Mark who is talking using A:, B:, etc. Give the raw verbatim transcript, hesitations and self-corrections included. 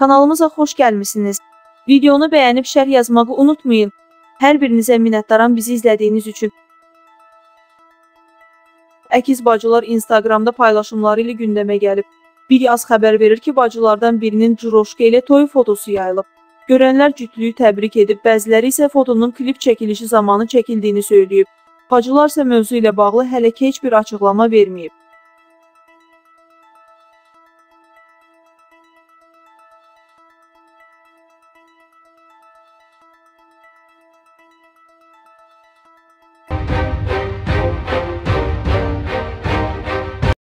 A: Kanalımıza xoş gəlmisiniz. Videonu bəyənib şərh yazmağı unutmayın. Hər birinizə minnətdaram bizi izlədiyiniz üçün. Əkiz bacılar Instagramda paylaşımları ilə gündəmə gəlib. Bir az xəbər verir ki, bacılardan birinin Ciroşka ilə toy fotosu yayılıb. Görənlər cütlüyü təbrik edib, bəziləri isə fotonun klip çəkilişi zamanı çəkildiyini söyləyib. Bacılar isə mövzu ilə bağlı hələ ki heç bir açıqlama verməyib.